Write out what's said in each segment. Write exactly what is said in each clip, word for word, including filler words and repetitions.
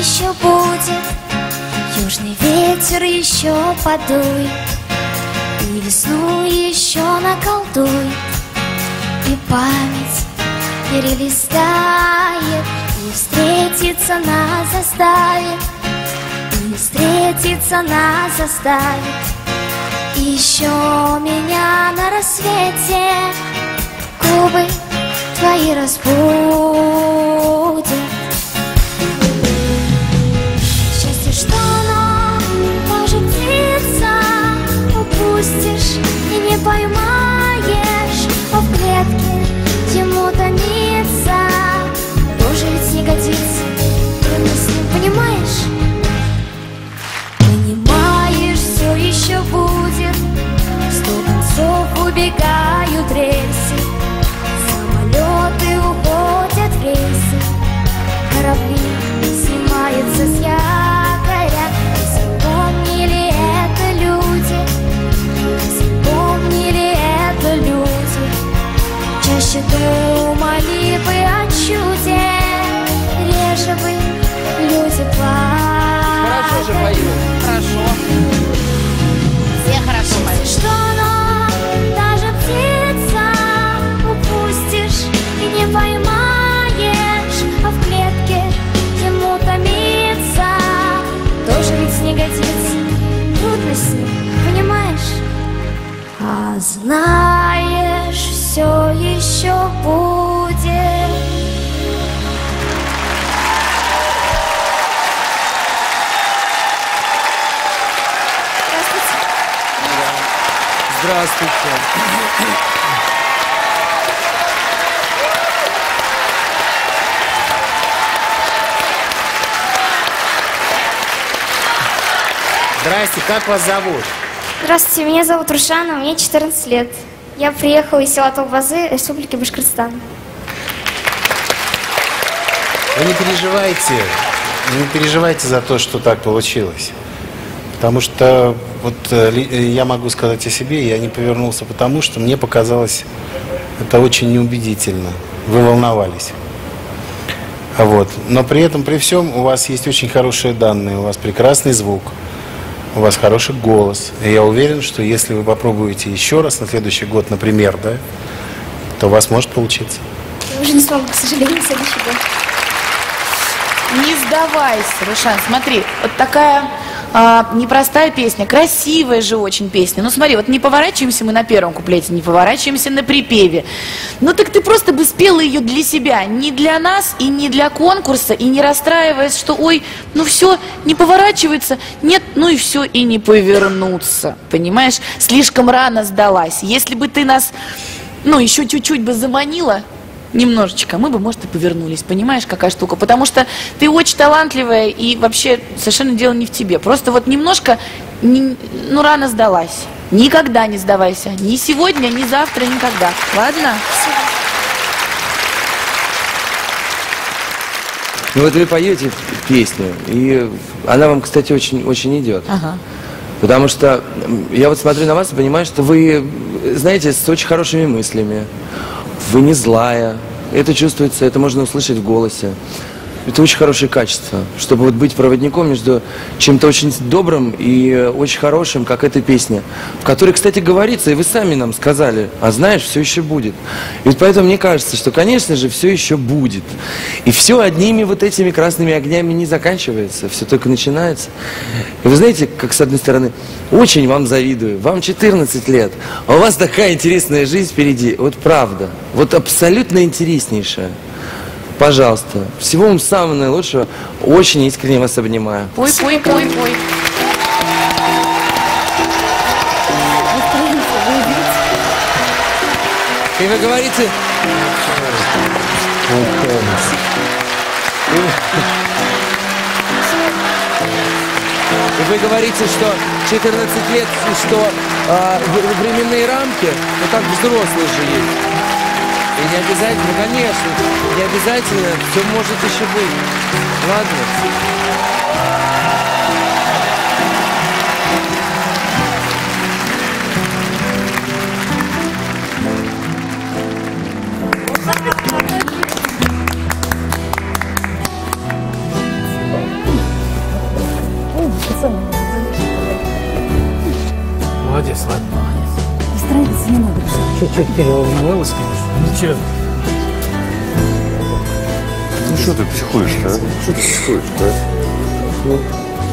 еще будет, южный ветер еще подует, и весну еще наколдует, и память перелистает, и встретиться нас заставит, и встретиться нас заставит. И еще меня на рассвете губы твои разбудят. Счастье, что оно тоже птица, упустишь и не поймаешь, а в клетке ему томиться тоже ведь не годится. Трудно с ним, понимаешь? Понимаешь, все еще будет. Сто концов убегают рельсы, самолеты уходят в рейсы, корабли снимаются с якоря. Если помнили это люди, если помнили это люди, чаще думали бы о чуде, реже бы люди плакали. Хорошо же пою. Хорошо. Все хорошо поют. Что оно, даже птица, упустишь и не поймаешь, а в клетке ему томиться тоже ведь не годится. Трудно с ним, понимаешь? А знаешь, все еще будет. Здравствуйте. Здрасте, как вас зовут? Здравствуйте, меня зовут Рушана, мне четырнадцать лет. Я приехала из села Толбазы, Республики Башкортостан. Вы не переживайте, не переживайте за то, что так получилось. Потому что вот я могу сказать о себе, я не повернулся, потому что мне показалось это очень неубедительно. Вы волновались. Вот. Но при этом, при всем, у вас есть очень хорошие данные, у вас прекрасный звук, у вас хороший голос. И я уверен, что если вы попробуете еще раз на следующий год, например, да, то у вас может получиться. Я уже не смогу, к сожалению, в следующий год. Не сдавайся, Рушан, смотри, вот такая а, непростая песня, красивая же очень песня. Ну смотри, вот не поворачиваемся мы на первом куплете, не поворачиваемся на припеве. Ну так ты просто бы спела ее для себя, не для нас и не для конкурса, и не расстраиваясь, что ой, ну все, не поворачивается, нет, ну и все, и не повернуться, понимаешь? Слишком рано сдалась. Если бы ты нас, ну еще чуть-чуть бы заманила, немножечко, мы бы, может, и повернулись, понимаешь, какая штука? Потому что ты очень талантливая, и вообще совершенно дело не в тебе. Просто вот немножко, не, ну, рано сдалась. Никогда не сдавайся. Ни сегодня, ни завтра, никогда. Ладно? Ну вот вы поете песню, и она вам, кстати, очень, очень идет. Ага. Потому что я вот смотрю на вас и понимаю, что вы, знаете, с очень хорошими мыслями. Вы не злая, это чувствуется, это можно услышать в голосе. Это очень хорошее качество, чтобы вот быть проводником между чем-то очень добрым и очень хорошим, как эта песня, в которой, кстати, говорится, и вы сами нам сказали, а знаешь, все еще будет. И вот поэтому мне кажется, что, конечно же, все еще будет. И все одними вот этими красными огнями не заканчивается, все только начинается. И вы знаете, как с одной стороны, очень вам завидую, вам четырнадцать лет, а у вас такая интересная жизнь впереди, вот правда, вот абсолютно интереснейшая. Пожалуйста, всего вам самого наилучшего, очень искренне вас обнимаю. Пой, пой, пой, пой. И вы говорите... И вы говорите, что четырнадцать лет, что а, временные рамки, ну так взрослые же есть. И не обязательно, конечно, не обязательно, все может еще быть. Ладно? Не надо, Руслан. Чуть-чуть переволновалась, конечно. Ничего. Ну что ты психуешь-то, а? Что ты психуешь-то, а? Ну.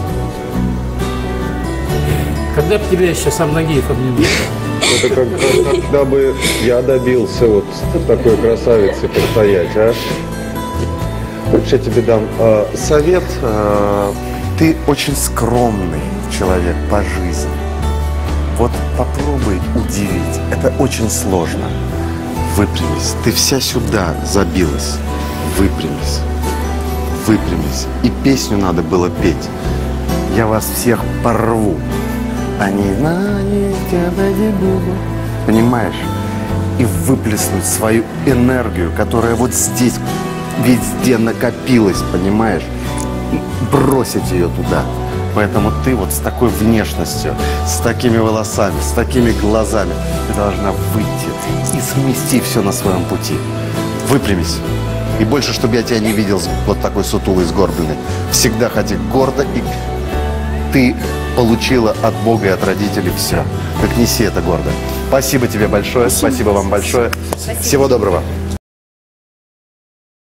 Когда бы тебя еще сам Нагиев обнимал? Это как, когда бы я добился вот такой красавицы постоять, а? Вообще тебе дам э, совет. Э, ты очень скромный человек по жизни. Вот попробуй удивить. Это очень сложно. Выпрямись. Ты вся сюда забилась. Выпрямись. Выпрямись. И песню надо было петь. Я вас всех порву. Они, они, понимаешь? И выплеснуть свою энергию, которая вот здесь везде накопилась, понимаешь? И бросить ее туда. Поэтому ты вот с такой внешностью, с такими волосами, с такими глазами, ты должна выйти и смести все на своем пути. Выпрямись. И больше, чтобы я тебя не видел вот такой сутулый, сгорбленный. Всегда ходи гордо, и ты получила от Бога и от родителей все. Так неси это гордо. Спасибо тебе большое, спасибо, спасибо вам большое. Спасибо. Всего доброго.